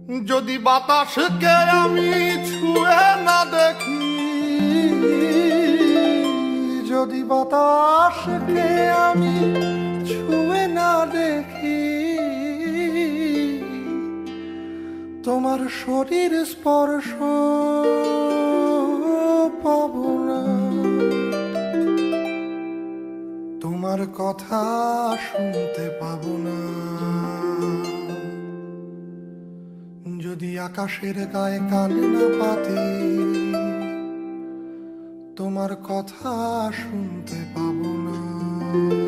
যদি বাতাসকে আমি ছুঁয়ে না দেখি, যদি বাতাসকে আমি ছুঁয়ে না দেখি, তোমার শরীর স্পর্শ পাবো না, তোমার কথা শুনতে পাবো না। যদি আকাশের গায়ে কান না পাতি, তোমার কথা শুনতে পাবো না।